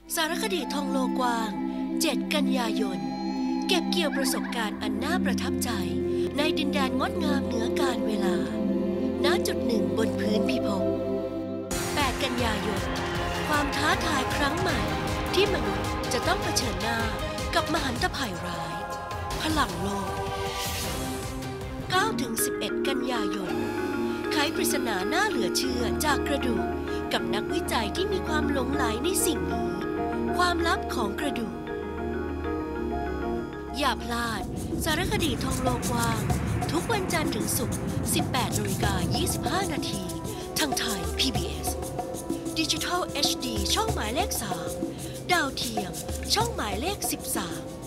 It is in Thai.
สารคดีท่องโลกกว้าง 7 กันยายน เก็บเกี่ยวประสบการณ์อันน่าประทับใจในดินแดนงดงามเหนือกาลเวลา ณ จุดหนึ่งบนพื้นพิภพ 8 กันยายน ความท้าทายครั้งใหม่ที่มนุษย์จะต้องเผชิญหน้ากับมหันตภัยร้าย พลังโลก 9-11 กันยายน ไขปริศนาน่าเหลือเชื่อจากกระดูกกับนักวิจัยที่มีความหลงใหลในสิ่งนี้ ความลับของกระดูก อย่าพลาดสารคดีท่องโลกกว้างทุกวันจันทร์ถึงศุกร์ 18:25 นาทีทางไทย PBS Digital HD ช่องหมายเลข 3 ดาวเทียมช่องหมายเลข 13